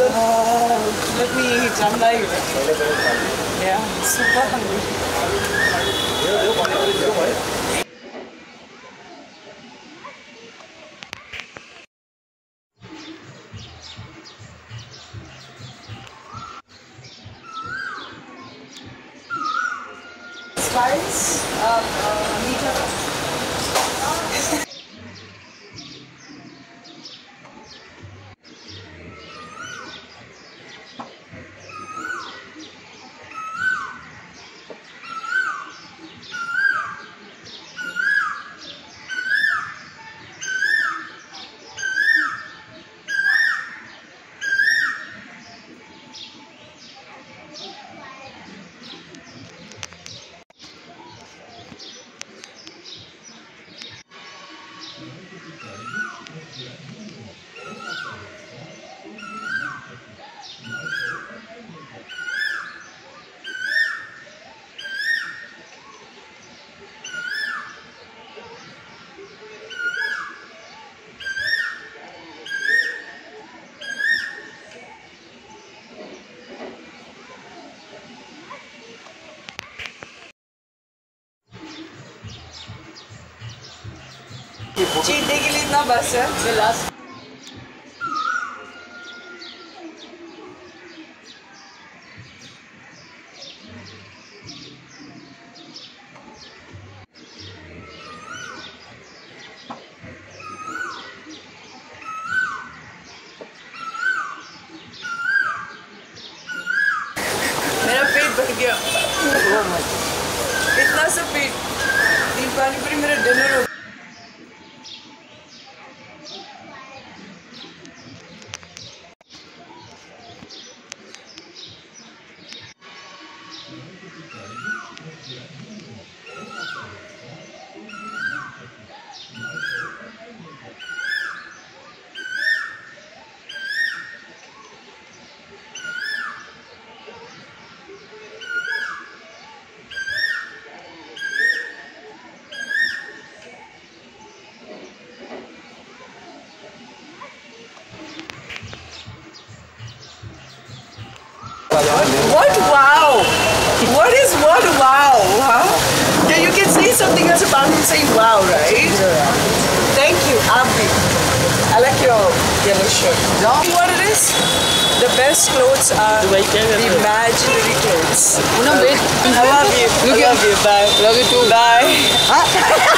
Let me eat. I'm live. Yeah, super hungry. Slice of meat. Cheat day के लिए इतना बस है लास्ट मेरा पेट भर गया इतना सा पेट 3 पानीपुरी मेरा डिनर हो What wow? What is what wow? Huh? Yeah, you can say something else about it and say wow, right? Thank you, Abhi. I like your yellow shirt. You know what it is? The best clothes are the imaginary clothes. I love you. I love you. Bye. Love you too. Bye.